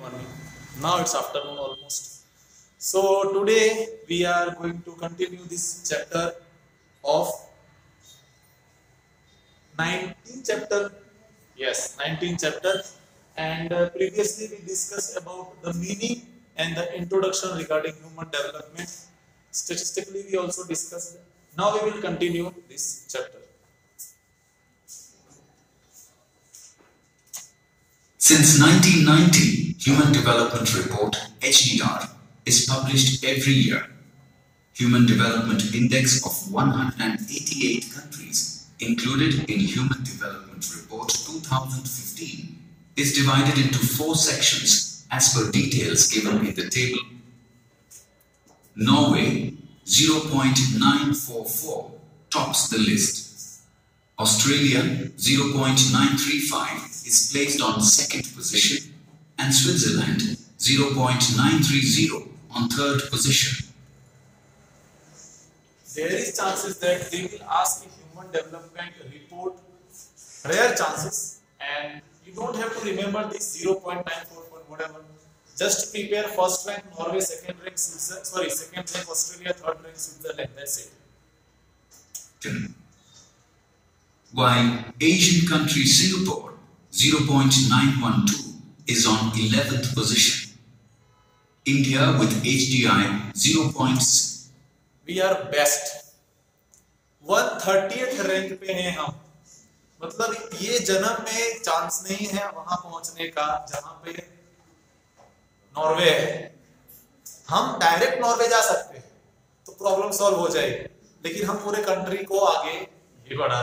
morning. Now it's afternoon almost. So today we are going to continue this chapter of 19th chapter. Yes, 19th chapter. And previously we discussed about the meaning and the introduction regarding human development. Statistically we also discussed. Now we will continue this chapter. Since 1990, Human Development Report (HDR) is published every year. Human Development Index of 188 countries included in Human Development Report 2015 is divided into 4 sections as per details given in the table. Norway 0.944 tops the list. Australia 0.935 is placed on second position and Switzerland 0.930 on third position. There is chances that they will ask a human development report, rare chances, and you don't have to remember this 0.944 whatever. Just prepare first rank Norway, second rank Australia, third rank Switzerland. That's it. While Asian country Singapore 0.912 is on 11th position. India with HDI 0.6. We are best. 130th rank पे हैं हम. मतलब ये जन्म में chance नहीं है वहां पहुंचने का जहां पे नॉर्वे है. हम डायरेक्ट नॉर्वे जा सकते हैं तो प्रॉब्लम सॉल्व हो जाएगी, लेकिन हम पूरे कंट्री को आगे ये बढ़ा.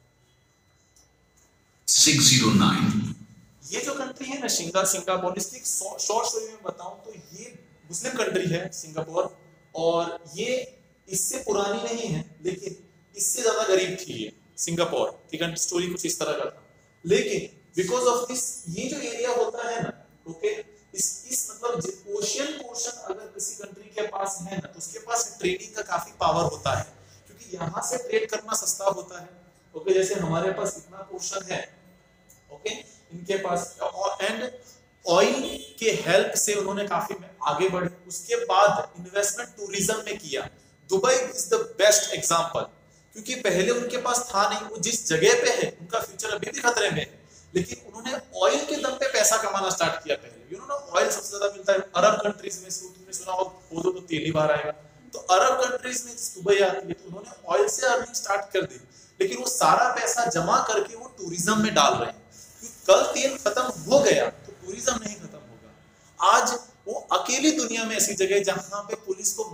609. ये जो कंट्री है ना सिंगापुर, इसकी शॉर्ट स्टोरी में बताऊं तो ये मुस्लिम कंट्री है सिंगापुर, और ये इससे पुरानी नहीं है लेकिन इससे ज्यादा गरीब थी ये सिंगापुर की कंट्री. स्टोरी कुछ इस तरह का था, लेकिन बिकॉज ऑफ दिस ये जो एरिया होता है ना, ओके, इस मतलब ओशियन पोर्शन अगर किसी कंट्री के पास है ना तो उसके पास ट्रेडिंग का काफी पावर होता है, क्योंकि यहाँ से ट्रेड करना सस्ता होता है. ओके, जैसे हमारे पास इतना पोर्शन है, ओके, इनके पास, एंड ऑयल के हेल्प से उन्होंने काफी आगे बढ़े. उसके बाद इन्वेस्टमेंट टूरिज्म में किया. Dubai is the best example, क्योंकि पहले उनके पास था नहीं, वो जिस जगह पे है उनका फ्यूचर अभी भी खतरे में है, लेकिन उन्होंने ऑयल के दम पे पैसा कमाना स्टार्ट किया. पहले यू नो ना, ऑयल सबसे ज्यादा मिलता है अरब कंट्रीज में. तुमने सुना हो खोदो तो तेल ही बाहर आएगा, तो अरब कंट्रीज में दुबई आती है, तो उन्होंने ऑयल से अर्निंग स्टार्ट कर दी, लेकिन वो सारा पैसा जमा करके वो टूरिज्म में डाल रहे हैं. कल तेल खत्म हो गया तो टूरिज्म नहीं खत्म होगा. आज वो अकेली दुनिया में ऐसी जगह जहां पे पुलिस को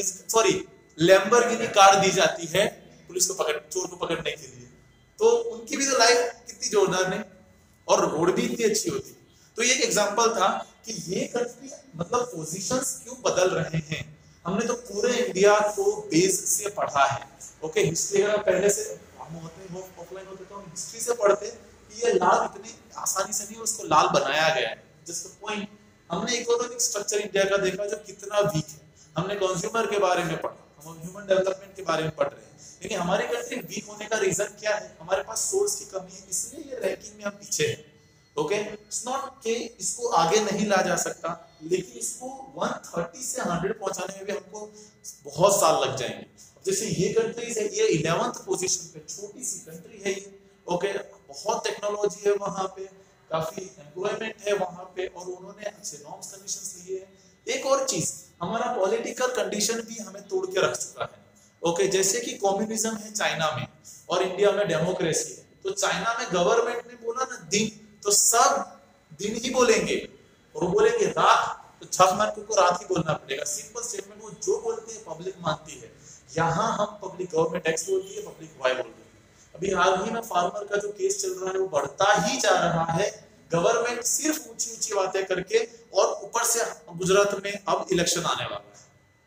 लैम्बोर्गिनी कार दी जाती है पुलिस को चोर को पकड़ने के लिए, तो उनकी भी तो लाइफ कितनी जोरदार नहीं, और रोड भी इतनी अच्छी होती. तो ये एक एग्जांपल था कि ये कंट्री मतलब पोजीशंस क्यों बदल रहे हैं. हमने तो पूरे इंडिया को बेस से पढ़ा है. ओके, हिस्ट्री अगर पहले से हम ऑफलाइन होते तो हम हिस्ट्री से पढ़ते. ये लाल इतने आसानी से नहीं, उसको लाल बनाया गया है. जस्ट पॉइंट, हमने इकोनॉमिक स्ट्रक्चर इंडिया का देखा जो कितना वीक है. हमने कंज्यूमर के बारे में पढ़ा, हम ह्यूमन डेवलपमेंट के बारे में पढ़ रहे हैं, लेकिन हमारी कंट्री वीक होने का रीजन क्या है? हमारे पास सोर्स की कमी है, इसलिए ये रैंकिंग में हम पीछे हैं. ओके, इट्स नॉट कि इसको आगे नहीं ला जा सकता, लेकिन इसको 130 से 100 पहुंचाने में भी हमको बहुत साल लग जाएंगे. जैसे ये कंट्रीज है, ये 11th पोजीशन पे, छोटी सी कंट्री है ये. ओके, बहुत टेक्नोलॉजी है वहां पे, काफी एम्प्लॉयमेंट है वहां पे, और उन्होंने अच्छे नॉर्म्स कंडीशंस लिए हैं. एक और चीज, हमारा पॉलिटिकल कंडीशन भी हमें तोड़ के रख चुका है. ओके, जैसे कि कम्युनिज्म है चाइना में और इंडिया में डेमोक्रेसी है, तो चाइना में गवर्नमेंट ने बोला ना दिन, तो सब दिन ही बोलेंगे, और वो बोलेंगे रात, तो छह मार को रात ही बोलना पड़ेगा. सिंपल स्टेटमेंट, वो जो बोलते हैं पब्लिक मानती है. यहाँ हम पब्लिक गवर्नमेंट एक्स बोलती है, पब्लिक वाई बोलती है. अभी हाल ही में फार्मर का जो केस चल रहा है वो बढ़ता ही जा रहा है. गवर्नमेंट सिर्फ ऊंची ऊंची बातें करके, और ऊपर से गुजरात में अब इलेक्शन आने वाला है,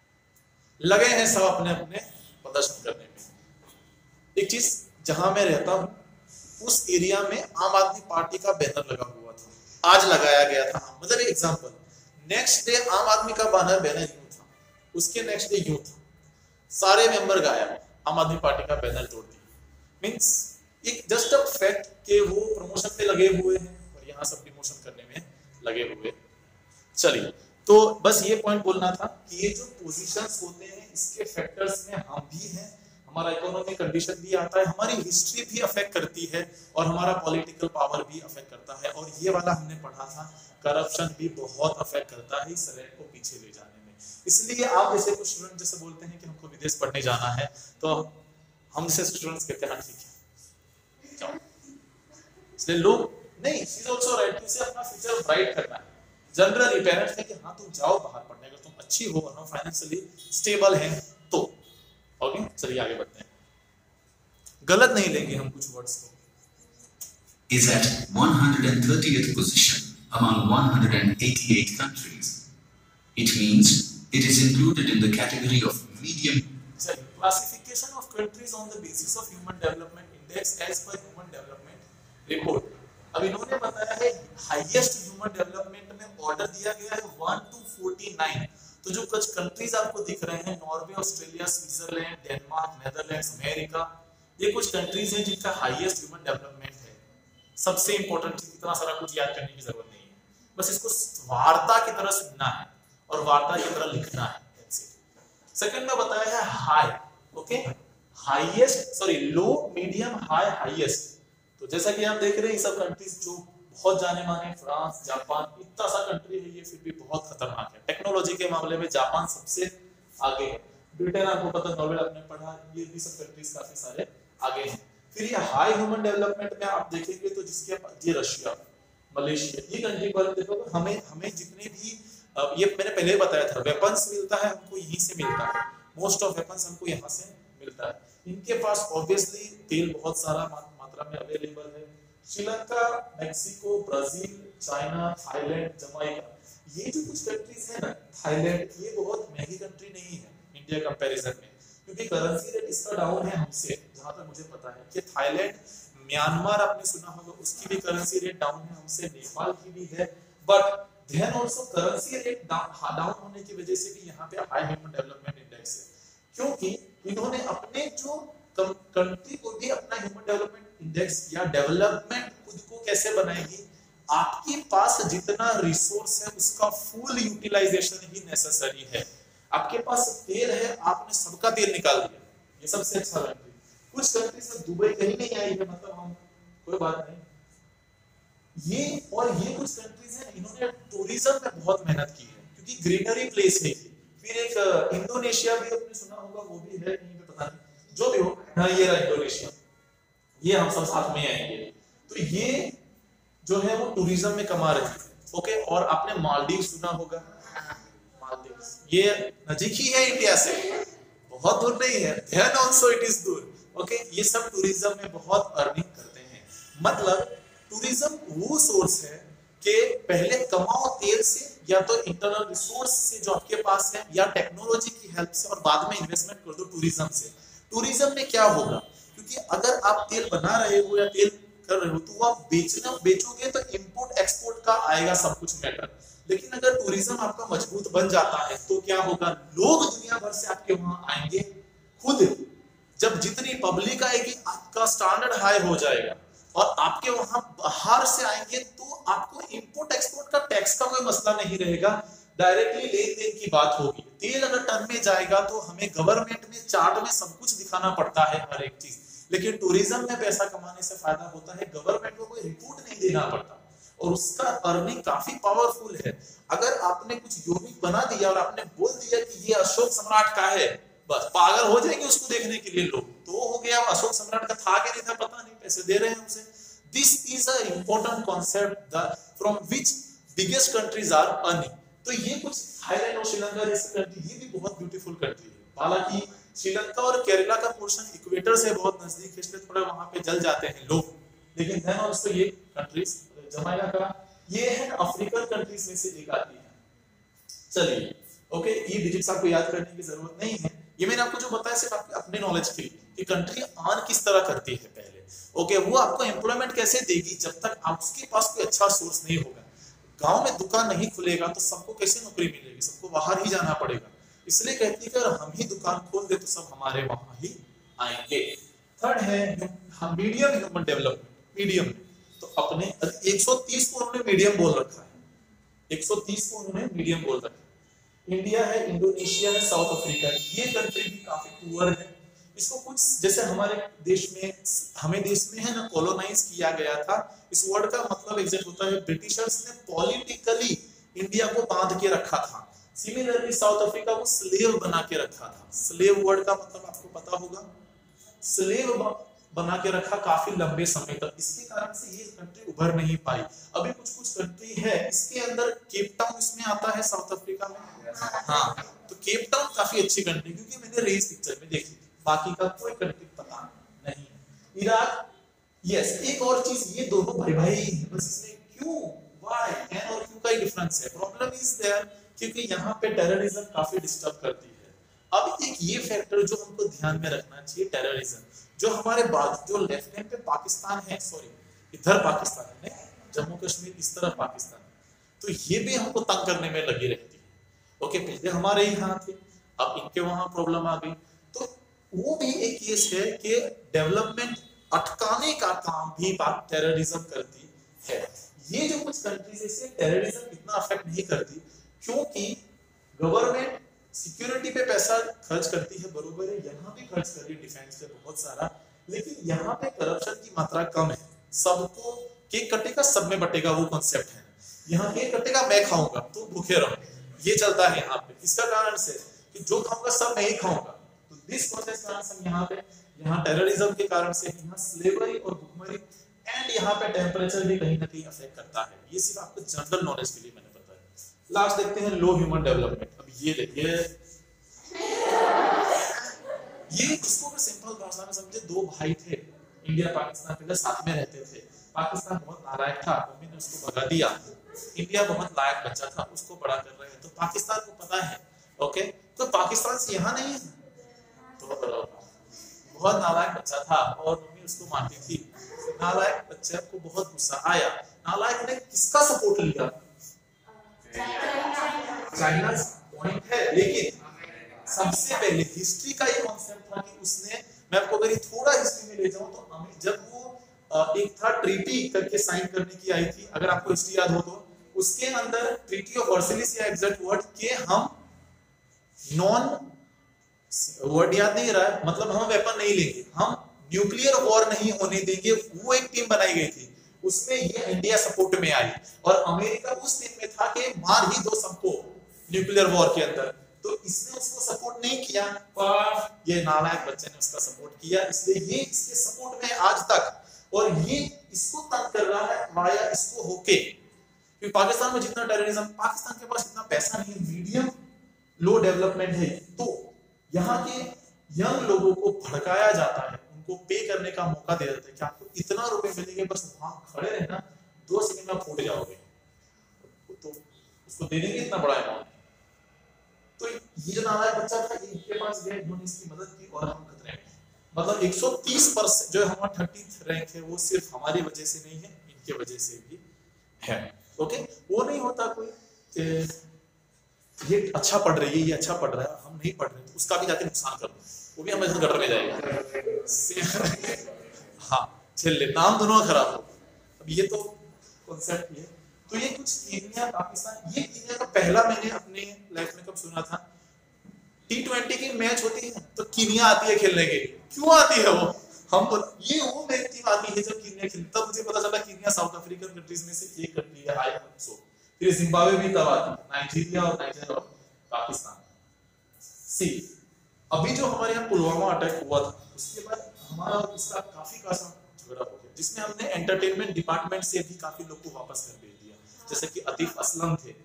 लगे हैं सब अपने अपने प्रदर्शन करने में. एक चीज, जहां मैं रहता हूं उस एरिया में आम आदमी पार्टी का बैनर लगा हुआ था, आज लगाया गया था. मतलब एक एग्जांपल, नेक्स्ट डे आम आदमी का बैनर यूं था, उसके नेक्स्ट डे यूं था, सारे मेंबर गायब, आम आदमी पार्टी का बैनर तोड़ दिया. मींस एक जस्ट अ फैक्ट कि वो प्रमोशन पे लगे हुए हैं और यहाँ सब डिमोशन करने में लगे हुए. चलिए, तो बस ये पॉइंट बोलना था कि ये जो पोजीशंस होते हैं इसके फैक्टर्स में हम भी हैं, हमारा इकोनॉमिक कंडीशन भी आता है, हमारी हिस्ट्री भी अफेक्ट करती है और हमारा पॉलिटिकल पावर भी अफेक्ट करता है। और ये वाला हमने पढ़ा था, करप्शन भी बहुत अफेक्ट करता है इस रैंक को पीछे ले जाने में। इसलिए आप जैसे कुछ स्टूडेंट जैसे बोलते हैं कि हमको विदेश पढ़ने जाना है, तो हमसे स्टूडेंट्स कहते हैं ठीक है जाओ, इसलिए लोग नहीं, शी इज आल्सो राइट, इसे अपना फ्यूचर ब्राइट करना है। जनरली पेरेंट्स हैं कि हाँ तुम जाओ बाहर पढ़ने, अगर तुम अच्छी हो और फाइनेंशियली स्टेबल हैं तो। ओके, चलिए आगे बढ़ते हैं, गलत नहीं लेंगे हम कुछ वर्ड्स को। Is at 130th position among 188 countries. It means it is included in the category of medium. Classification of countries on the basis of Human Development Index as per Human Development Report. अब इन्होंने बताया है highest human development में order दिया गया है 1 to 49। तो जो कुछ कंट्रीज आपको दिख रहे हैं, Norway, Australia, Switzerland, Denmark, Netherlands, America, ये कुछ कंट्रीज हैं जिनका हाईएस्ट ह्यूमन डेवलपमेंट है। सबसे इंपॉर्टेंट चीज, इतना सारा कुछ याद करने की जरूरत नहीं है, बस इसको वार्ता की तरह सुनना है और वार्ता की तरह लिखना है। सेकंड में बताया है high, okay, highest, sorry low, medium, high, highest. तो जैसा कि आप देख रहे हैं, ये सब कंट्रीज जो बहुत जाने माने, फ्रांस, जापान, इतना सा कंट्री है, ये फिर भी बहुत खतरनाक है। टेक्नोलॉजी के मामले में जापान सबसे आगे है, ब्रिटेन आपको पता, नॉर्वे आपने पढ़ा, ये भी सब कंट्रीज काफी सारे आगे हैं। फिर ये हाई ह्यूमन डेवलपमेंट में आप देखेंगे तो जिसके ये रशिया, मलेशिया, ये कंट्री पर देखो तो हमें जितने भी ये मैंने पहले बताया था, वेपन्स मिलता है हमको यहीं से मिलता है, मोस्ट ऑफ वेपन्स हमको यहाँ से मिलता है। इनके पास ऑब्वियसली तेल बहुत सारा मात्रा में अवेलेबल है। Sri Lanka, Mexico, Brazil, China, Thailand, Jamaica, ये जो कुछ कंट्रीज है ना, थाईलैंड, ये बहुत महंगी कंट्री नहीं है इंडिया कंपैरिजन में, क्योंकि करेंसी रेट इसका डाउन है हमसे, जहां तक मुझे पता है कि थाईलैंड, म्यांमार आपने सुना होगा, उसकी भी करेंसी रेट डाउन है हमसे, नेपाल की भी है, but then also currency rate down होने की वजह से भी यहाँ पे हाई ह्यूमन डेवलपमेंट इंडेक्स है, क्योंकि इन्होंने अपने जो कंट्री को भी अपना ह्यूमन डेवलपमेंट इंडेक्स या डेवलपमेंट खुद को कैसे बनाएगी, आपके पास जितना रिसोर्स है उसका फुल यूटिलाइजेशन ही नेसेसरी है। आपके पास तेल है, आपने सबका तेल निकाल दिया, ये सबसे अच्छा कंट्री। कुछ कंट्री से दुबई कहीं नहीं आई है, मतलब हम कोई बात नहीं, ये और ये कुछ कंट्रीज हैं, इन्होंने टूरिज्म में बहुत मेहनत की है, क्योंकि ग्रीनरी प्लेस है। फिर एक इंडोनेशिया भी आपने सुना होगा, वो भी है कहीं पे, पता नहीं, जो भी हो, हाँ ये रहा इंडोनेशिया, ये हम सब साथ में आएंगे। तो ये जो है वो टूरिज्म में कमा रही है, ओके। और आपने मालदीव सुना होगा, मालदीव ये नजीक ही है इंडिया से, बहुत दूर नहीं है, देन आल्सो इट इज दूर, ओके। ये सब टूरिज्म में बहुत अर्निंग करते हैं। मतलब टूरिज्म वो सोर्स है कि पहले कमाओ तेल से, या तो इंटरनल रिसोर्स से जो आपके पास है, या टेक्नोलॉजी की हेल्प से, और बाद में इन्वेस्टमेंट कर दो टूरिज्म से। टूरिज्म में क्या होगा, क्योंकि अगर आप तेल बना रहे हो या तेल कर रहे हो, तो आप बेचोगे तो इंपोर्ट एक्सपोर्ट का आएगा सब कुछ मैटर। लेकिन अगर टूरिज्म आपका मजबूत बन जाता है तो क्या होगा, लोग दुनिया भर से आपके वहां आएंगे। खुद जब जितनी पब्लिक आएगी, आपका स्टैंडर्ड हाई हो जाएगा, और आपके वहां बाहर से आएंगे तो आपको इंपोर्ट एक्सपोर्ट का टैक्स का कोई मसला नहीं रहेगा, डायरेक्टली लेन देन की बात होगी। तेल अगर टन में जाएगा तो हमें गवर्नमेंट में चार्ट में सब कुछ दिखाना पड़ता है, हर एक चीज। लेकिन टूरिज्म में पैसा कमाने से फायदा होता है, गवर्नमेंट को कोई रिपोर्ट नहीं देना पड़ता, और उसका अर्निंग काफी पावरफुल है। अगर आपने कुछ यूनिक बना दिया और आपने बोल दिया कि ये अशोक सम्राट का है, बस पागल हो जाएंगे उसको देखने के लिए लोग, तो हो गया, अशोक सम्राट का था कि नहीं था पता नहीं, पैसे दे रहे हैं उसे। This is a important concept from which biggest countries are earning. तो ये कुछ थाईलैंड और श्रीलंका जैसी कंट्री, ये भी बहुत ब्यूटीफुल कंट्री है। हालांकि श्रीलंका और केरला का पोर्शन इक्वेटर से बहुत नजदीक है, इसलिए थोड़ा वहां पे जल जाते हैं लोग, लेकिन देन आल्सो ये कंट्रीज, जमाइका का ये है अफ्रीकन कंट्रीज में से एक आती है। चलिए, ओके, ये डिजिट्स आपको याद करने की जरूरत नहीं है, ये मैंने आपको जो बताया सिर्फ आपके अपने नॉलेज के लिए कि कंट्री अर्न किस तरह करती है पहले, ओके। वो आपको एम्प्लॉयमेंट कैसे देगी, जब तक आपके पास कोई अच्छा सोर्स नहीं होगा। गांव में दुकान नहीं खुलेगा तो सबको कैसे नौकरी मिलेगी, सबको बाहर ही जाना पड़ेगा। इसलिए कहती है कि अगर हम ही दुकान खोल दे तो सब हमारे वहां ही आएंगे। थर्ड है मीडियम ह्यूमन डेवलपमेंट, मीडियम। तो अपने 130 को उन्होंने मीडियम बोल रखा है, 130 को उन्होंने मीडियम बोल रखा है। इंडिया है, इंडोनेशिया है, साउथ अफ्रीका है, ये कंट्री भी काफी पुअर है। इसको कुछ जैसे हमारे देश में, हमें देश में है ना कॉलोनाइज किया गया था, इस वर्ड का मतलब एग्जैक्ट होता है ब्रिटिशर्स ने पॉलिटिकली इंडिया को बांध के रखा था। सिमिलरली साउथ अफ्रीका को स्लेव बना के रखा था। स्लेव वर्ड का मतलब आपको पता होगा, स्लेव बना के रखा काफी लंबे समय तक। इसके कारण से ये कंट्री उभर नहीं पाई। अभी कुछ कुछ कंट्री है, इसके अंदर केप टाउन इसमें आता है साउथ अफ्रीका में। हाँ, तो केप टाउन काफी अच्छी कंट्री, क्योंकि मैंने रेस पिक्चर में देखी, बाकी का कोई कंट्री पता नहीं। इराक, यस, एक और चीज, ये दोनों भाई भाई हैं, बस इसमें क्यों, व्हाई, एन और क्यू का ही डिफरेंस है। प्रॉब्लम इज देयर क्योंकि यहाँ पे टेररिज्म काफी डिस्टर्ब करती है। अब एक ये फैक्टर जो हमको ध्यान में रखना चाहिए, टेररिज्म जो हमारे बाद जो लेफ्ट हैंड पे पाकिस्तान है, सॉरी इधर पाकिस्तान है, जम्मू कश्मीर इस तरफ पाकिस्तान, तो ये भी हमको तंग करने में लगी रहती है। ओके, पहले हमारे यहाँ थे, अब इनके वहां प्रॉब्लम आ गई, तो वो भी एक केस है कि डेवलपमेंट अटकाने का काम भी टेररिज्म करती है। ये जो कुछ कंट्रीज है, इससे टेररिज्म इतना अफेक्ट नहीं करती, क्योंकि गवर्नमेंट सिक्योरिटी पे पैसा खर्च करती है, बरोबर है, यहाँ भी खर्च कर रही है डिफेंस पे बहुत सारा, लेकिन यहाँ पे करप्शन की मात्रा कम है। सबको केक कटेगा सब में बटेगा, वो कॉन्सेप्ट है। यहाँ केक कटेगा मैं खाऊंगा तो भूखे रहो, ये चलता है यहाँ पे। इसका कारण से कि जो खाऊंगा सब मैं ही खाऊंगा, तो दिस प्रोसेस कारण से यहाँ पे, यहाँ टेररिज्म के कारण से, यहाँ स्लेवरी और भुखमरी एंड यहाँ पे टेम्परेचर भी कहीं ना कहीं अफेक्ट करता है। ये सिर्फ आपको जनरल नॉलेज के लिए मैंने बताया। लास्ट देखते हैं लो ह्यूमन डेवलपमेंट। अब ये देखिए, ये इसको अगर सिंपल भाषा में समझे, दो भाई थे, इंडिया पाकिस्तान पहले साथ में रहते थे। पाकिस्तान बहुत नालायक था, मम्मी ने उसको भगा दिया। इंडिया बहुत लायक बच्चा था, उसको बड़ा कर रहे हैं। तो पाकिस्तान को पता है, ओके, तो पाकिस्तान से यहाँ नहीं है, तो बहुत नालायक बच्चा था और मम्मी उसको मारती थी। नालायक बच्चे को बहुत गुस्सा आया, नालायक ने किसका सपोर्ट लिया? चाइना पॉइंट है, लेकिन सबसे पहले हिस्ट्री का ये कॉन्सेप्ट था कि उसने, मैं आपको अगर थोड़ा हिस्ट्री में ले जाऊं तो जब वो एक था ट्रीटी करके साइन करने की आई थी, अगर आपको हिस्ट्री याद हो तो, उसके अंदर ट्रीटी ऑफ वर्सलिस या एग्जैक्ट वर्ड के हम नॉन, वर्ड याद नहीं रहा है, मतलब हम वेपन नहीं लेंगे, हम न्यूक्लियर वॉर नहीं होने देंगे, वो एक टीम बनाई गई थी। उसमें ये इंडिया सपोर्ट में आई और अमेरिका उस टीम में था कि मार ही दो सबको न्यूक्लियर वॉर के अंदर। तो इसने उसको सपोर्ट नहीं किया, पर ये नालायक बच्चे ने उसका सपोर्ट किया, इसलिए ये इसके सपोर्ट में आज तक, और ये इसको तंग कर रहा है वाया इसको होके। क्योंकि पाकिस्तान में जितना टेररिज्म, पाकिस्तान के पास इतना पैसा नहीं है, मीडियम लो डेवलपमेंट है, तो यहाँ के यंग लोगों को भड़काया जाता है, उनको पे करने का मौका दिया जाता है कि आपको इतना रुपए मिलेंगे, बस वहां खड़े रहना, 2 सेकंड में फूट जाओगे, तो उसको दे देंगे इतना बड़ा अमाउंट। तो ये जो नालायक बच्चा था, इनके पास गए, इन्होंने इसकी मदद की और हम खतरे में। मतलब 130% जो हमारा 30th रैंक है, वो सिर्फ हमारी वजह से नहीं है, इनके वजह से भी है। ओके, वो नहीं होता कोई ये अच्छा पढ़ रही है, ये अच्छा पढ़ रहा है, हम नहीं पढ़ रहे, तो उसका भी जाके नुकसान कर दो, वो भी हमें गटर में जाएगा। हाँ, चलिए, नाम दोनों का खराब हो। अब ये तो कॉन्सेप्ट है। तो ये कुछ कीनिया, पाकिस्तान, ये कीनिया का पहला मैंने अपने लाइफ में कब सुना था, T20 की मैच होती है तो कीनिया आती है खेलने के लिए। क्यों आती है वो? हम ये वो मेरी टीम आती है जब कीनिया खेलती, तब मुझे पता चला कीनिया साउथ अफ्रीकन कंट्रीज में से एक कंट्री है, आई होप सो। फिर जिम्बाब्वे भी तब आती है, नाइजीरिया और पाकिस्तान। सी, अभी जो हमारे यहाँ पुलवामा अटैक हुआ था, उसके बाद हमारा उसका काफी खासा झगड़ा हो गया, जिसमें हमने एंटरटेनमेंट डिपार्टमेंट से भी काफी लोग को वापस कर भेज दिया, जैसे कि अतीफ असलम थे।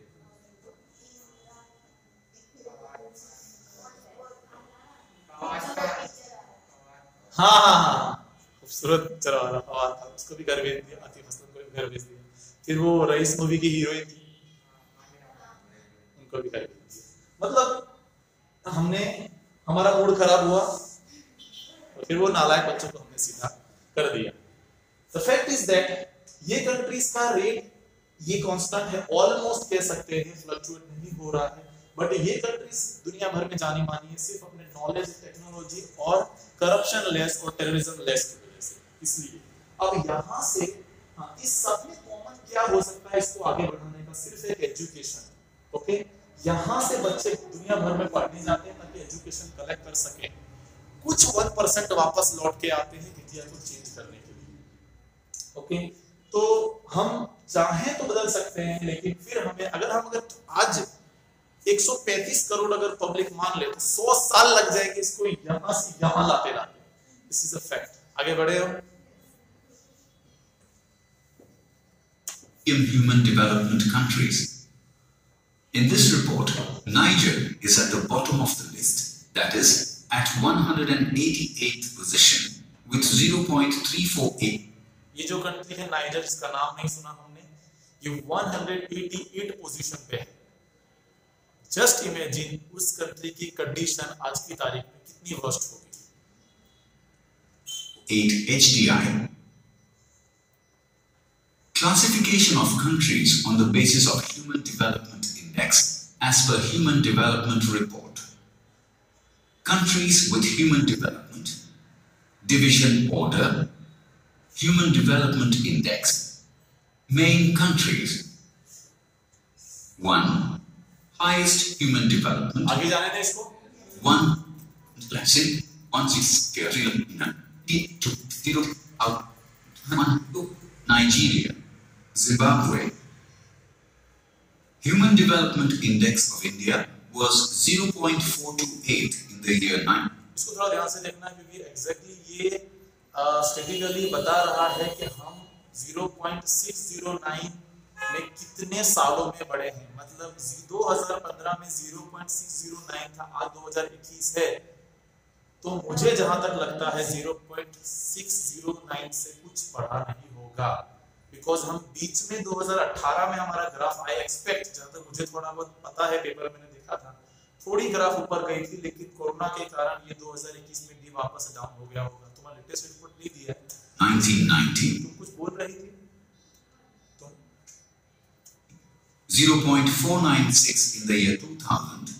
हाँ, खूबसूरत चरवाहा फवाद था, उसको भी घर भेज दिया, आतिफ असलम को भी घर भेज दिया। फिर वो रईस मूवी की हीरोइन थी, उनको भी घर भेज दिया। मतलब हमने, हमारा मूड खराब हुआ और फिर वो नालायक बच्चों को हमने सीधा कर दिया। द फैक्ट इज दैट ये कंट्रीज का रेट ये कांस्टेंट है, ऑलमोस्ट कह सकते हैं, फ्लक्चुएट नहीं हो रहा है, बट ये कंट्रीज दुनिया भर में जानी मानी है सिर्फ अपने नॉलेज, टेक्नोलॉजी और करप्शन लेस और टेररिज्म लेस की वजह से। इसलिए अब यहां से इस सब में कॉमन क्या हो सकता है इसको आगे बढ़ाने का था सिर्फ एक एजुकेशन। ओके, यहाँ से बच्चे दुनिया भर में पढ़ने जाते हैं ताकि एजुकेशन कलेक्ट कर सके। कुछ 1% वापस लौट के आते हैं इंडिया को चेंज करने के लिए। ओके, तो हम चाहें तो बदल सकते हैं, लेकिन फिर हमें अगर आज 135 करोड़ अगर पब्लिक मान ले तो 100 साल लग जाएंगे इसको यहां से यहां लाते लाते। This is a fact. आगे बढ़े हम। In human development countries. In this report, Niger is at the bottom of the list, that is, at 188th position with 0.348. ये जो कंट्री है नाइजर, इसका नाम नहीं सुना हमने, ये 188 पोजीशन पे है। जस्ट इमेजिन उस कंट्री की कंडीशन आज की तारीख में कितनी वर्स्ट होगी। 8 HDI. Classification of countries on the basis of Human Development Index as per Human Development Report. Countries with Human Development, Division Order, Human Development Index. Main countries. 1. Highest Human Development. आगे जाने दें इसको। 1. Let's say 1 Nigeria. Zimbabwe. Human Development Index of India was 0.428 in the year 9. इसको थोड़ा ध्यान से देखना क्योंकि एग्जैक्टली ये स्टैटिस्टिकली बता रहा है कि हम 0.609 में कितने सालों में बढ़े हैं। मतलब 2015 में 0.609 था, आज 2021 है, तो मुझे जहां तक लगता है 0.609 से कुछ बढ़ा नहीं होगा। बिकॉज हम बीच में 2018 में हमारा ग्राफ आई एक्सपेक्ट, जहां तक मुझे थोड़ा बहुत पता है, पेपर मैंने देखा था, थोड़ी ग्राफ ऊपर गई थी, लेकिन कोरोना के कारण ये 2021 में भी वापस डाउन हो गया होगा। तुम्हारा लेटेस्ट रिपोर्ट नहीं दिया है। 1990. तुम कुछ बोल रही थी तुम। 0.496 in the year 2000,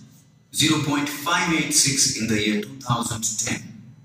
0.586 in the year 2010,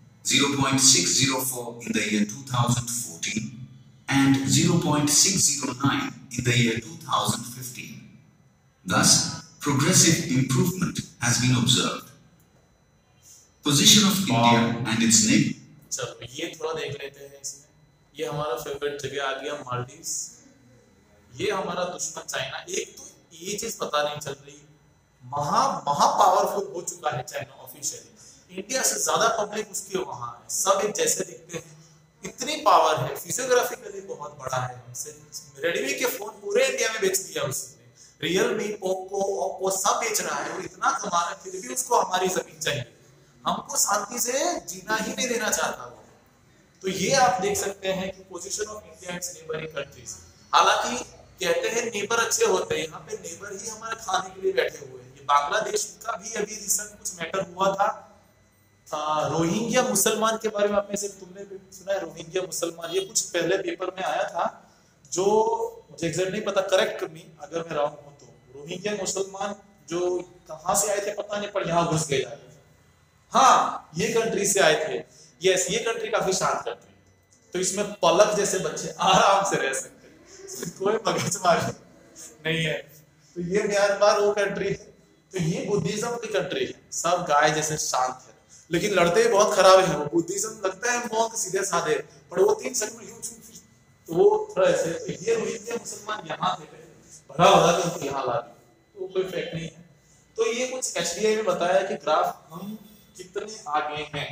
0.604 in the year 2014, and 0.609 in the year 2015. Thus, progressive improvement has been observed. Position of India and its neighbors. चलो ये थोड़ा देख लेते हैं इसमें। ये हमारा फेवरेट जगह आ गया मालदीव्स, ये हमारा दुश्मन चाइना। एक तो ये चीज पता नहीं चल रही, महा पावरफुल हो चुका है चाइना ऑफिशियली। इंडिया से ज्यादा पब्लिक उसके वहां है, सब एक जैसे दिखते हैं, इतनी पावर है, फिजियोग्राफिकली बहुत बड़ा है हमसे। रेडमी के फोन पूरे इंडिया में बेच दिया उसने, रियलमी, पोको, ओप्पो सब बेच रहा है, वो इतना कमा रहा है, फिर भी उसको हमारी जमीन चाहिए। हमको शांति से जीना ही नहीं देना चाहता वो। तो ये आप देख सकते हैं कि position of India and neighbouring countries. हालांकि कहते हैं नेबर अच्छे होते हैं, यहाँ पे नेबर ही हमारे खाने के लिए बैठे हुए हैं। ये बांग्लादेश का भी अभी रिसेंट कुछ मैटर हुआ था, रोहिंग्या मुसलमान के बारे में आप में से तुमने भी सुना है? रोहिंग्या मुसलमान, ये कुछ पहले पेपर में आया था, जो मुझे एग्जैक्ट नहीं पता, करेक्ट मी अगर मैं रॉन्ग हूं तो। रोहिंग्या मुसलमान जो कहां से आए थे पता नहीं, पर यहाँ घुस गए जाके। हाँ, ये कंट्री से आए थे। यस, ये कंट्री काफी शांत कंट्री, तो इसमें पलक जैसे बच्चे आराम से रह सकते हैं, कोई मगजमारी नहीं है। तो ये म्यांमार वो कंट्री है, तो ये बुद्धिज्म की कंट्री है, सब गाय जैसे शांत है, लेकिन लड़ते बहुत खराब है। वो बुद्धिज्म लगता है बहुत सीधे साधे, पर वो 3 सेकंड में यूं छूट, तो वो थोड़ा ऐसे। तो ये रोहिंग्या मुसलमान यहाँ थे, भरा भरा के उनको यहाँ ला दिया, तो कोई फैक्ट नहीं है। तो ये कुछ एचडीआई में बताया कि ग्राफ हम कितने आगे हैं।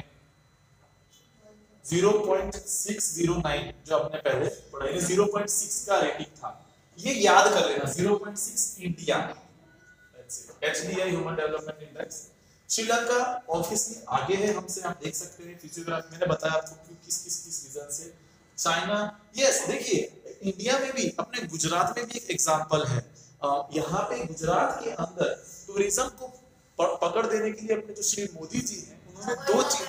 0.609 जो आपने पहले पढ़ा है, 0.6 का रेटिंग था, ये याद कर लेना। 0.6 India, HDI human development index. Sri Lanka obviously आगे है हमसे, आप देख सकते हैं फिजियोग्राफी, मैंने बताया आपको किस रीजन से। चाइना, यस, देखिए इंडिया में भी, अपने गुजरात में भी एक एग्जांपल है। यहाँ पे गुजरात के अंदर टूरिज्म को पकड़ देने के लिए अपने जो श्री मोदी जी हैं, उन्होंने 2 चीज,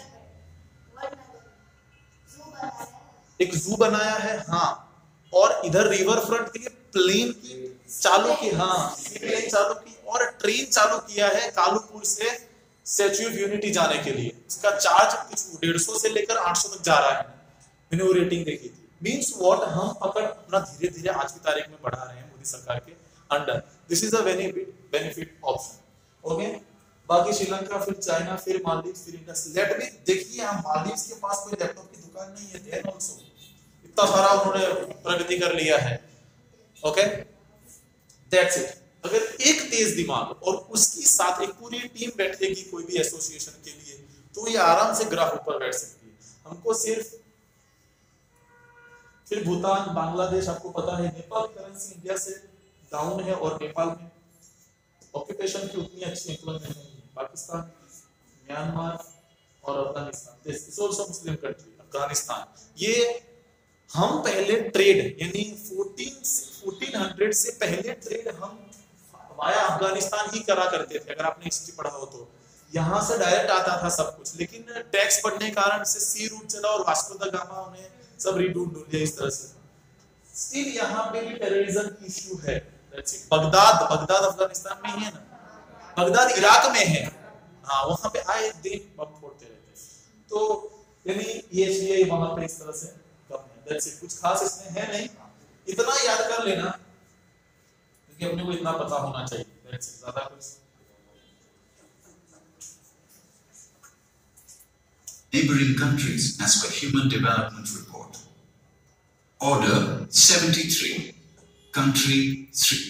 एक जू बनाया है, हाँ, और इधर रिवर फ्रंट के लिए प्लेन चालू की, हाँ, प्लेन चालू की, और ट्रेन चालू किया है कालूपुर से स्टैच्यू ऑफ यूनिटी जाने के लिए। इसका चार्ज कुछ 150 से लेकर 800 तक जा रहा है, मैंने वो रेटिंग देखी थी। मींस व्हाट, हम पकड़ अपना धीरे धीरे आज की तारीख में बढ़ा रहे हैं मोदी सरकार के। Under, this is a benefit option. Okay, बाकी श्रीलंका, फिर चाइना, फिर मालदीव, फिर इंडिया। लेट मी देखिए, हम मालदीव के पास कोई लैपटॉप की दुकान नहीं है, देन आल्सो इतना सारा उन्होंने प्रगति कर लिया है। Okay, that's it. अगर एक तेज दिमाग और उसकी साथ एक पूरी टीम बैठेगी कोई भी एसोसिएशन के लिए, तो ये आराम से ग्राफ ऊपर बैठ सकती है। हमको सिर्फ, फिर भूटान, बांग्लादेश, आपको पता है नेपाल की करेंसी इंडिया से डाउन है, और नेपाल में ऑक्यूपेशन की उतनी अच्छी एम्प्लॉयमेंट नहीं है। पाकिस्तान, म्यांमार और Afghanistan, this is also Muslim country. Afghanistan, ये हम पहले ट्रेड यानी 1400 से पहले ट्रेड हम वाया अफगानिस्तान ही करा करते थे, अगर आपने हिस्ट्री पढ़ा हो तो। यहाँ से डायरेक्ट आता था सब कुछ, लेकिन टैक्स बढ़ने के कारण से सी रूट चला और वास्को द गामा उन्हें सब रीडूट लिया इस तरह से। स्टिल यहाँ पे भी टेररिज्म की इश्यू है। बगदाद अफगानिस्तान में ही है ना, बगदाद इराक में है, हाँ, वहां पे आए दिन बम फोड़ते रहते हैं। तो यानी ये वहां पे इस तरह से कम है। दैट्स इट, कुछ खास इसमें है नहीं, इतना याद कर लेना क्योंकि अपने को इतना पता होना चाहिए। दैट्स इट, ज्यादा कुछ। Neighboring countries as per Human Development Report. Order 73, Country 3.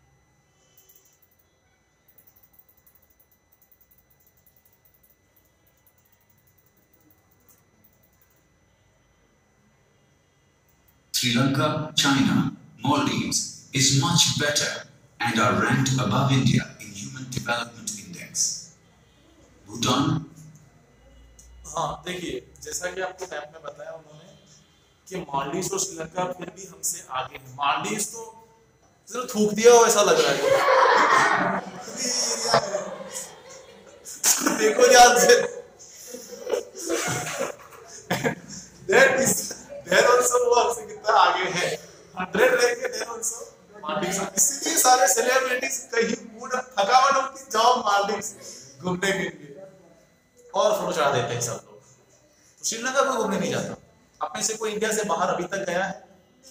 Sri Lanka, China, Maldives is much better and are ranked above India in Human Development Index. Bhutan. हाँ, देखिए, जैसा कि आपको मैप में बताया उन्होंने कि मालदीव और श्रीलंका फिर भी हमसे आगे है। मालदीव तो सिर्फ थूक दिया हो ऐसा लग रहा है। देखो ध्यान से, that also वो हमसे कितना आगे है, 100 लेके that also मालदीव। इसीलिए सारे सेलिब्रिटीज कहीं मूड थकावट होती, जाओ मालदीव घूमने के लिए और फोटो चढ़ा देते हैं सब लोग। तो श्रीलंका को घूमने नहीं जाता। अपने से कोई इंडिया से बाहर अभी तक गया है?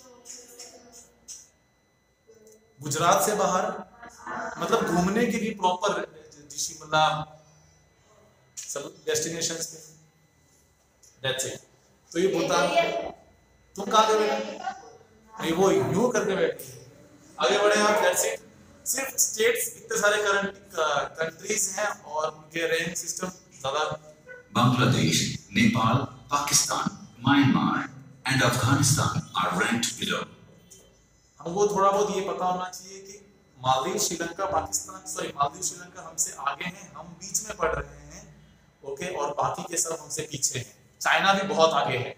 गुजरात से बाहर, मतलब घूमने के लिए प्रॉपर शिमला सब डेस्टिनेशंस पे। That's it. तो ये भूटान, तुम कहाँ गए बेटा? नहीं, वो यूं करके बैठे। आगे बढ़े आप। That's it. सिर्फ स्टेट्स इतने सारे कंट्रीज हैं और उनके रैंक सिस्टम ज्यादा। Bangladesh, Nepal, Pakistan, Myanmar and Afghanistan are ranked below. हमको थोड़ा बहुत ये पता होना चाहिए कि मालदीव, श्रीलंका, मालदीव, श्रीलंका हमसे आगे हैं, हम बीच में पढ़ रहे हैं। ओके, और बाकी के सब हमसे पीछे हैं। चाइना भी बहुत आगे है।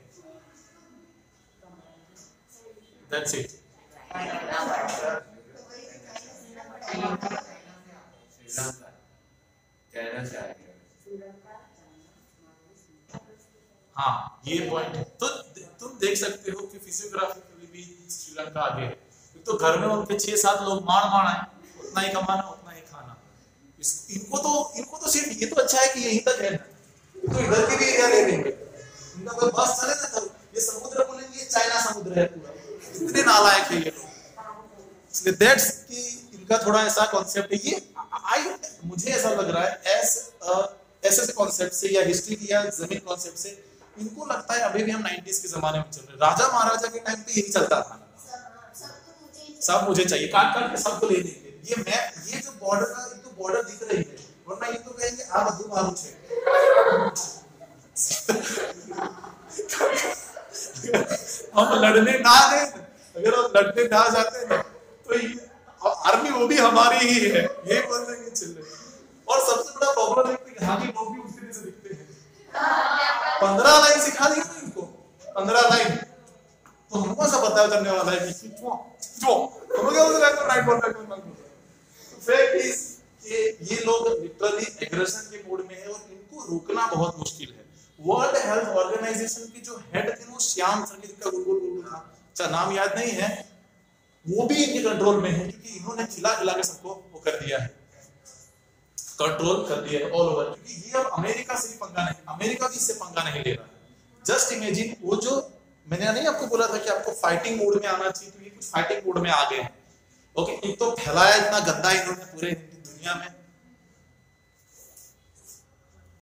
That's it. हाँ, ये पॉइंट है। तो तुम देख सकते हो कि फिजियोग्राफिकली भी श्रीलंका आगे है। तो घर में उनके 6-7 लोग मार आए, उतना ही कमाना उतना ही खाना। इनको तो सिर्फ ये तो अच्छा है कि यहीं तक है, तो इधर के भी एरिया ले लेंगे। इनका कोई बस चले ना, तो ये समुद्र बोलेंगे, ये चाइना समुद्र है पूरा। इतने नालायक है ये लोग। इसलिए दैट्स कि इनका थोड़ा ऐसा कॉन्सेप्ट है। ये मुझे ऐसा लग रहा है ऐसे कॉन्सेप्ट से या हिस्ट्री की या जमीन कॉन्सेप्ट से इनको लगता है अभी भी हम 90s के जमाने में चल रहे हैं। राजा महाराजा के टाइम पे यही चलता था, सब मुझे चाहिए, काट काट के सबको ले लेंगे। ये जो बॉर्डर का तो बॉर्डर दिख रही है, वरना ये तो कहेंगे आ बदू मारू छे। हम लड़ने ना गए, अगर हम लड़ने ना जाते ना तो आर्मी वो भी हमारी ही है, ये बोल रहे हैं चल रहे। और सबसे बड़ा प्रॉब्लम है कि यहाँ के लोग भी उसी तरह से दिखते हैं। 15 लाइन सिखा दी ना इनको, 15 लाइन, तो हमको सब पता चलने वाला है कि हम क्या बोल रहे हैं, राइट बोल रहे हैं। फैक्ट इज कि ये लोग लिटरली एग्रेशन के मोड में है और इनको रोकना बहुत मुश्किल है। वर्ल्ड हेल्थ ऑर्गेनाइजेशन की जो हेड थे वो श्याम सर का गुलगुल था, अच्छा नाम याद नहीं है, वो भी इनके कंट्रोल में है क्योंकि इन्होंने खिला के सबको वो कर दिया है, कंट्रोल कर दिया है ऑल ओवर। क्योंकि ये अब अमेरिका से भी पंगा नहीं, अमेरिका भी इससे पंगा नहीं ले रहा है। जस्ट इमेजिन, वो जो मैंने नहीं आपको बोला था कि आपको फाइटिंग मोड में आना चाहिए, तो ये कुछ फाइटिंग मोड में आ गए हैं। ओके, एक तो फैलाया इतना गंदा इन्होंने पूरे दुनिया में,